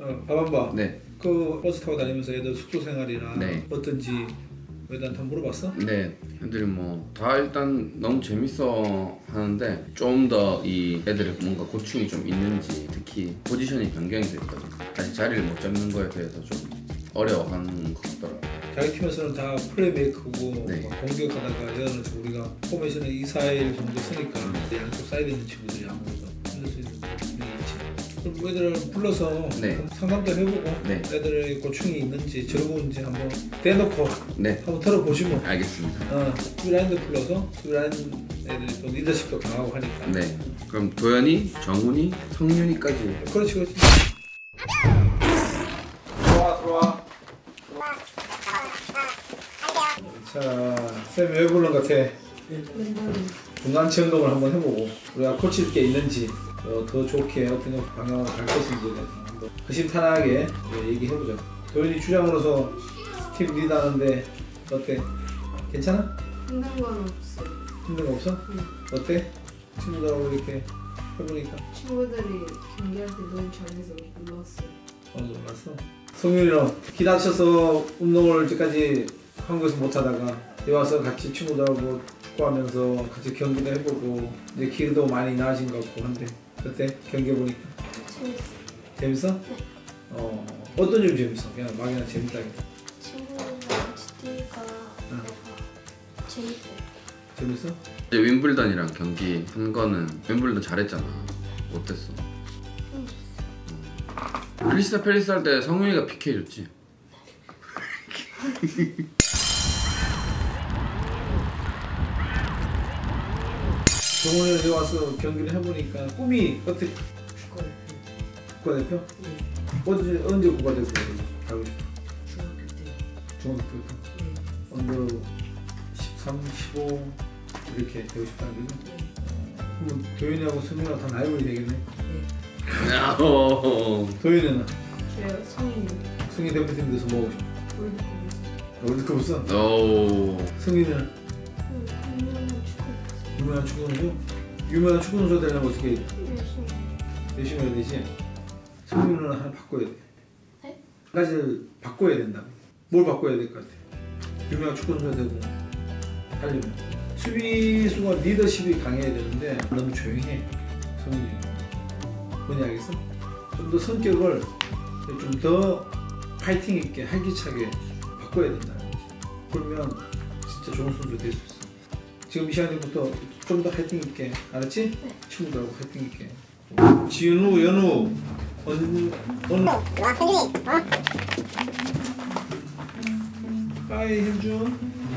박한바. 네. 그 버스 타고 다니면서 애들 숙소 생활이나 네. 어떤지 애들한테 한번 물어봤어? 네, 애들이 뭐 다 일단 너무 재밌어 하는데 좀 더 이 애들이 뭔가 고충이 좀 있는지 특히 포지션이 변경이 됐거든. 아직 자리를 못 잡는 거에 대해서 좀 어려워하는 것 같더라고. 자기 팀에서는 다 플레이메이커고 네. 막 공격하다가 예를 들어서 우리가 포메이션을 2, 4일 정도 쓰니까 양쪽 사이드 있는 친구들이 아무래도 힘들 수 있는 분이 있지. 그럼 애들을 불러서 네. 상담도 해보고 네. 애들의 고충이 있는지 즐거운지 한번 대놓고 네, 한번 털어보시면 알겠습니다. 수비라인도 불러서 수비라인 애들이 또 리더십도 강하고 하니까 네, 그럼 도현이, 정훈이, 성윤이까지. 그렇지 그렇지. 들어와 자, 쌤이 왜 부른 것 같아? 중간체 운동을 한번 해보고 우리가 코치일 게 있는지 더 좋게 어떤 방향으로 갈 것인지에 대해서 한번 허심탄회하게 얘기해보자. 도현이 주장으로서 팀 리드하는데 어때? 괜찮아? 힘든 건 없어. 힘든 거 없어? 어때? 친구들하고 이렇게 해보니까 친구들이 경기할 때 너무 잘해서 놀랐어. 놀랐어? 성윤이는 기 다쳐서 운동을 이제까지 한국에서 못하다가 여기 와서 같이 친구들하고 축구하면서 같이 경기도 해보고 이제 길도 많이 나아진 것 같고 한데 어때? 경기 해보니까 재밌어. 재밌어? 어떤 점이 재밌어? 그냥 막이나 재밌다. 친구들이랑 같이 뛰니까 재밌어. 재밌어? 이제 윈블던이랑 경기 한 거는 윈블던 잘했잖아. 어땠어? 크리스탈 팰리스 할 때 성윤이가 PK 줬지? 정원에 여기 와서 경기를 해보니까 꿈이 어떻게? 국가대표? 언제 국가대표 가고 싶어? 중학교 때부터? 언더 13, 15 이렇게 되고 싶다는 거지? 그럼 도윤이하고 승윤이가 다 라이벌이 되겠네? 도윤이는? 저 성인이 승희 대표팀에서 뭐 하고 싶어? 월드컵에서. 월드컵 오. 승희는? 유명한 축구 선수? 유명한 축구 선수가 되려면 어떻게 열심히 해야 되지? 승윤이는 하나 바꿔야 돼. 네? 한 가지를 바꿔야 된다. 뭘 바꿔야 될 것 같아? 유명한 축구 선수가 되고 하려면 수비수가 리더십이 강해야 되는데 너무 조용해. 성윤이는 뭔지 알겠어? 좀 더 성격을 좀 더 파이팅 있게 활기차게 바꿔야 된다는 거지. 그러면 진짜 좋은 선수 될 수 있어. 지금 이 시간부터 좀 더 파이팅 있게, 알았지? 네. 친구들하고 파이팅 있게. 지은우, 연우, 하이 현준.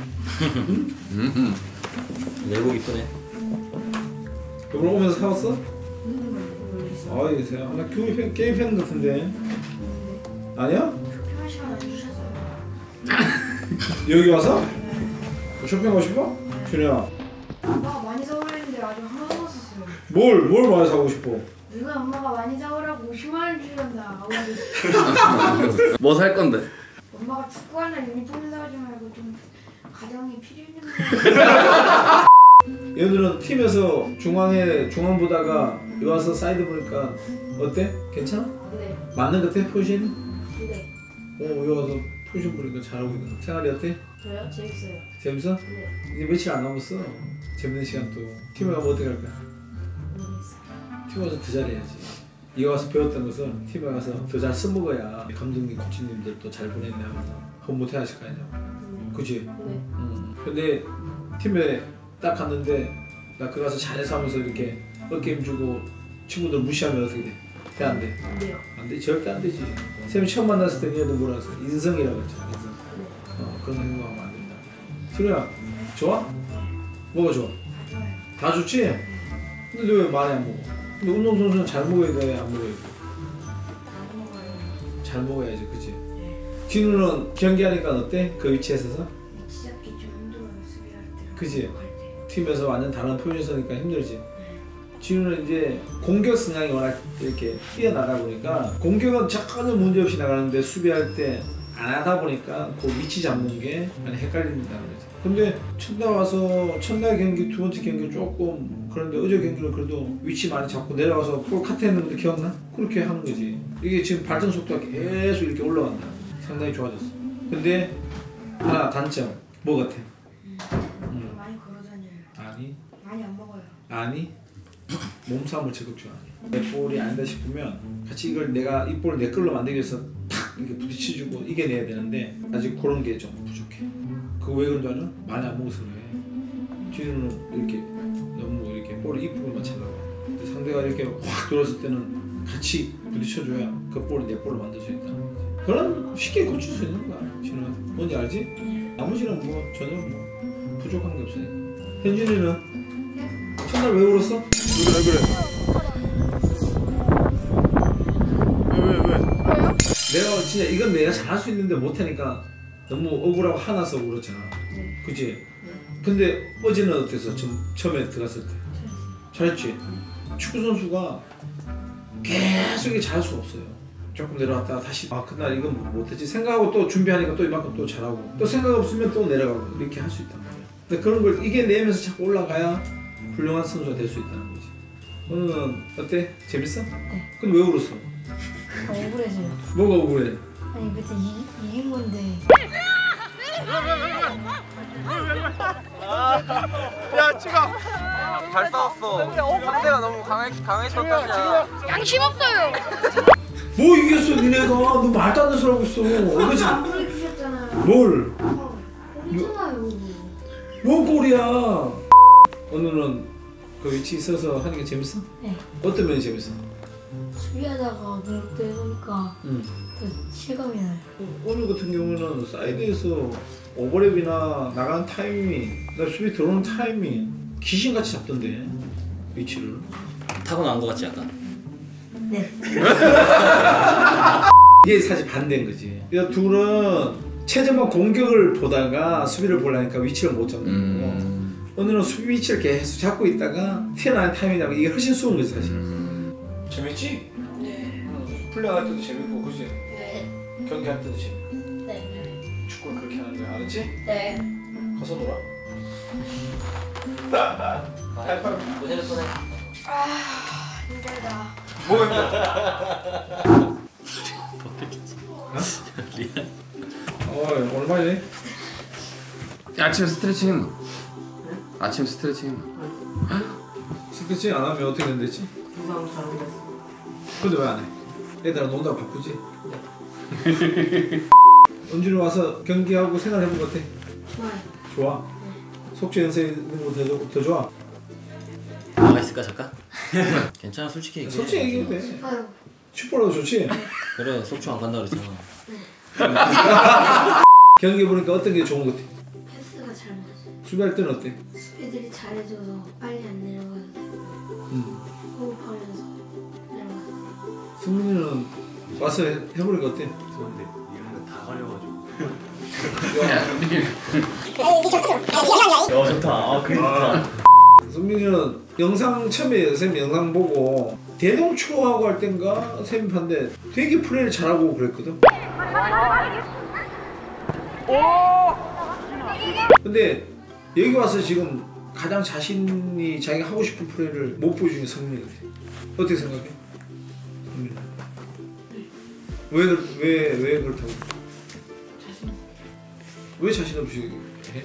내복 이쁘네. 이걸 오면서 사왔어? 아이 세요. 나 게임 팬 같은데. 아니야? 쇼핑할 시간 안 주셨어요. 여기 와서? 쇼핑하고 싶어? 준이야. 엄마가 많이 사오랬는데 아직 하나도 못 샀어요. 뭘 많이 사고 싶어? 누가 엄마가 많이 사오라고 50만 원 주셨나 아버지. 뭐 살 건데? 엄마가 축구하는 유니폼 사오지 말고 좀 가정이 필요 있는 거. 얘들은 팀에서 중앙 보다가 여기 와서 사이드 보니까 어때? 괜찮아? 네. 맞는 것 같아? 포지션이? 네. 여기 와서 포지션 보니까 잘하고 있는. 생활이 어때? 저요? 재밌어요. 재밌어? 네. 이제 며칠 안 남았어. 재밌는 시간 또. 팀에 가면 어떻게 할 거야? 모르겠어요. 팀에 가서 더 잘해야지. 여기 와서 배웠던 것은 팀에 가서 더 잘 써먹어야 감독님, 코치님들도 잘 보냈네 하면서 헛못해 하실 거 아니야. 그치? 네. 근데 팀에 딱 갔는데 나 그 가서 잘해서 하면서 이렇게 게임 주고 친구들 무시하면 어떻게 돼? 돼 안 돼? 안 돼요. 안 돼? 절대 안 되지. 쌤이 처음 만났을 때 니네도 뭐라 했어? 인성이라고 했잖아. 인성. 그런 행동하면 안 된다. 지루야, 좋아? 뭐가 좋아? 좋아요. 다 좋지? 근데 너 왜 많이 안 먹어? 근데 운동선수는 잘 먹어야 돼, 안 먹어야 돼? 안 먹어요. 잘 먹어야지, 그치? 진우는 경기하니까 어때? 그 위치에 서서? 시작기 좀 힘들어요. 수비할 때. 그치? 할 때. 팀에서 완전 다른 포지션이니까 힘들지. 진우는 이제 공격 성향이 워낙 이렇게 뛰어나다 보니까 공격은 전혀 문제 없이 나가는데 수비할 때 안 하다 보니까 그 위치 잡는 게 많이 헷갈린다는 거죠. 근데 첫날 와서 첫날 경기 두 번째 경기 조금 그런데 어제 경기는 그래도 위치 많이 잡고 내려와서 볼 카트 했는데 기억나? 그렇게 하는 거지. 이게 지금 발전 속도가 계속 이렇게 올라간다. 상당히 좋아졌어. 근데 하나 단점 뭐 같아? 많이 걸어다녀요. 아니 많이 안 먹어요. 아니 몸싸움을 적극 좋아해. 내 볼이 아니다 싶으면 같이 이걸 내가 이 볼을 내 걸로 만들기 위해서 탁 이렇게 부딪혀주고 이겨내야 되는데 아직 그런 게 좀 부족해. 그거 왜 그런 줄 알아? 많이 안 먹어서 그래. 뒤로는 이렇게 너무 이렇게 볼을 이쁘게만 치려고. 근데 상대가 이렇게 확 들어왔을 때는 같이 부딪혀줘야 그 볼을 내 볼로 만들 수 있다는 거지. 그런 쉽게 고칠 수 있는 거야. 진우야. 뭔지 알지? 나머지는 뭐 전혀 뭐 부족한 게 없으니까. 현진이는 첫날 왜 울었어? 왜? 내가 진짜 이건 내가 잘할 수 있는데 못하니까 너무 억울하고 화나서 울었잖아. 그치? 근데 어제는 어땠어? 처음에 들어갔을 때 잘했지? 축구 선수가 계속 이게 잘할 수가 없어요. 조금 내려왔다가 다시 그날 이건 못했지 생각하고 또 준비하니까 또 이만큼 또 잘하고 또 생각 없으면 또 내려가고 이렇게 할 수 있단 말이야. 근데 그런 걸 이겨내면서 자꾸 올라가야 훌륭한 선수가 될 수 있다는 거지. 오늘은 어때? 재밌어? 네. 근데 왜 울었어? 억울해서요. 뭐가 억울해? 아니 그때 이긴 건데. 야 찍어. 잘 싸웠어. 상대가 너무 강했었다냐. 양심 없어요. 뭐 이겼어 니네가? 너 말도 안 되는 소리 하고 있어. 그치? 안 보여주셨잖아요. 뭘? 보이잖아요. 뭔 꼴이야? 오늘은 그 위치 있어서 하는 게 재밌어? 네. 어떤 면이 재밌어? 수비하다가 공격도 해보니까 더 실감이 나요. 오늘 같은 경우는 사이드에서 오버랩이나 나가는 타이밍, 그다음에 수비 들어오는 타이밍 귀신같이 잡던데 위치를. 타고난 거 같지 약간? 네. 이게 사실 반대인 거지. 그러니까 둘은 최전방 공격을 보다가 수비를 보려니까 위치를 못 잡는 거고 오늘은 수비 위치를 계속 잡고 있다가 튀어나오는 타이밍이 나고 이게 훨씬 수월한 거지 사실. 재밌지? 네. 플레이할 때도 재밌고 그치? 네. 경기할 때도 재밌고 네. 축구는 그렇게 하는 거야 알았지? 네. 가서 놀아. 또 핸드폰에. 힘들다. 뭐야? 얼마네? 아침에 스트레칭 했나? 아침 스트레칭 했나? 스케치 안 하면 어떻게 된댔지? 부상 잘못했어. 근데 왜 안 해? 애들아 논다고 바쁘지? 은준이 와서 경기하고 생활해본 것 같아? 좋아요. 좋아? 속죄 연습 있는 거 더 좋아? 나가 있을까 잠깐? 괜찮아 솔직히 얘기해. 솔직히 얘기해도 돼. 아유. 슈퍼라도 좋지? 그래 속초 안 간다 그랬잖아. 경기 보니까 어떤 게 좋은 것 같아? 패스가 잘 맞아요. 수비할 때는 어때? 수비들이 잘해줘서 빨리 안 내려가요. 호흡하면서 내려가요. 승민이는 와서 해보니까 어때? 근데 이런 거다 가려가지고. 좋다. 아 그게 좋다. 승민이는 영상 처음에 선생님 영상 보고 대동초하고 할 땐가 선생님 봤는데 되게 플레이를 잘하고 그랬거든. 근데 여기 와서 지금 가장 자신이 자기가 하고 싶은 플레이를 못 보여주는 게 성민이 같아. 어떻게 생각해? 성민아. 왜 그렇다고? 자신. 왜 자신 없이 해?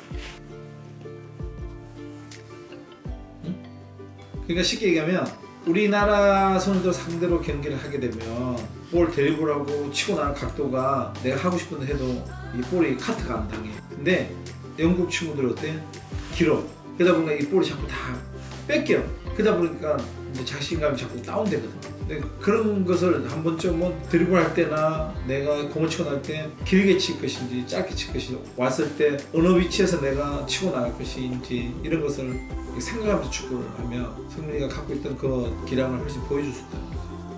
응? 그러니까 쉽게 얘기하면 우리나라 선수들 상대로 경기를 하게 되면 볼 드리블하고 치고 나는 각도가 내가 하고 싶은 데 해도 이 볼이 카트가 안 당해. 근데 영국 친구들 어때? 길어. 그러다 보니까 이 볼이 자꾸 다 뺏겨. 그러다 보니까 이제 자신감이 자꾸 다운되거든. 근데 그런 것을 한 번쯤은 드리블할 때나 내가 공을 치고 나갈 때 길게 칠 것인지 짧게 칠 것인지 왔을 때 어느 위치에서 내가 치고 나갈 것인지 이런 것을 생각하면서 축구를 하면 성민이가 갖고 있던 그 기량을 훨씬 보여줄 수 있다.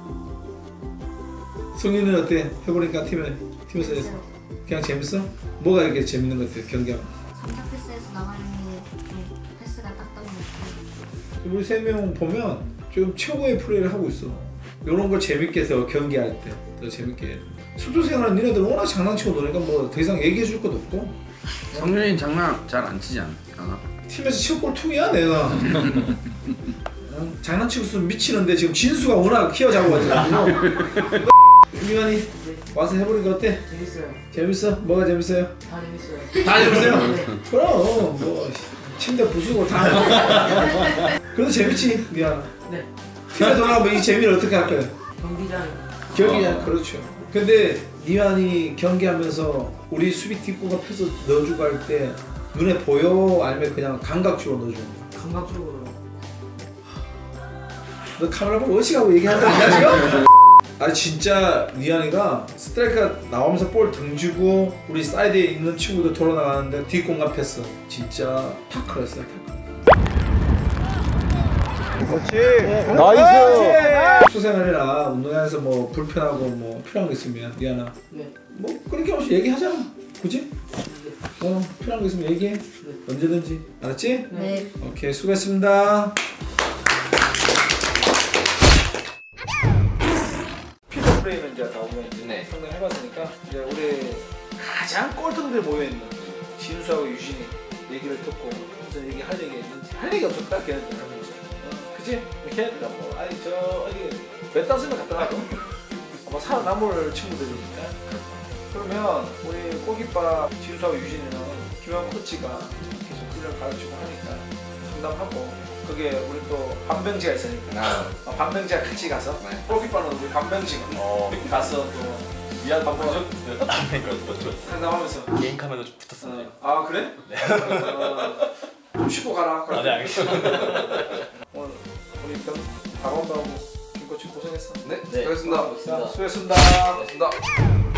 성민이는 어때? 해보니까 팀에서 그냥 재밌어? 뭐가 이렇게 재밌는 것 같아? 경기하면 성적 패스에서 나가는 게 패스가 딱딱 맞고. 우리 세 명 보면 지금 최고의 플레이를 하고 있어. 이런 걸 재밌게 해서 경기할 때 더 재밌게. 숙소 생활은 니네들 워낙 장난치고 노니까 뭐 더 이상 얘기해 줄 것도 없고. 성준이 장난 잘 안 치지 않아? 팀에서 치어볼 퉁이야 내가. 어? 장난치고 있으면 미치는데 지금 진수가 워낙 키워잡아가지고. 유한이 와서 해보니까 어때? 재밌어요. 재밌어? 뭐가 재밌어요? 다 재밌어요. 다 재밌어요? 네. 그럼 뭐 침대 부수고 다. 그래도 재밌지 미안. 네. 팀에 돌아가면 이 재미를 어떻게 할 거야? 경기장. 경기장 그렇죠. 근데 니안이 경기하면서 우리 수비팀 꼬가 펴서 넣어주고 할 때 눈에 보여? 아니면 그냥 감각적으로 넣어주는 거야? 감각적으로. 너 카메라 보고 어찌하고 얘기하는 거야 지금? 아니 진짜 니안이가 스트라이크가 나오면서 볼 등지고 우리 사이드에 있는 친구들 돌아나가는데 뒷공간 패스 진짜 타클 했어요 타클. 나이스. 수생활이나 운동장에서 뭐 불편하고 뭐 필요한 거 있으면 니안아 네. 뭐 그렇게 없이 얘기하잖아 그지? 필요한 거 있으면 얘기해 언제든지 알았지? 네. 오케이 수고했습니다. 피터 프레임은 이제 나오면 네. 상담해봤으니까 이제 우리 가장 꼴등들 모여있는 진수하고 유진이 얘기를 듣고 무슨 얘기 할 얘기 있는지 할 얘기 없었다 걔네들 하면서 그치? 걔네들은 뭐 아니 저 어디 몇 단수면 갔더라도 아마 살아남을 친구들이니까 그러면 우리 꼬깃밥 진수하고 유진이는 김영 코치가 계속 훈련 가르치고 하니까 상담하고 그게 우리 또 반병지가 있으니까 반병지가 같이 가서 꼬깃밥은 우리 반병지가 가서 또 미안 방송 상담하면서 개인 카메라 좀 붙었어요. 아 그래? 네. 좀 쉬고 가라. 네 알겠습니다. 오늘 우리 박원도하고 김코치 고생했어. 네, 수고하셨습니다. 수고했습니다. 수고하셨습니다.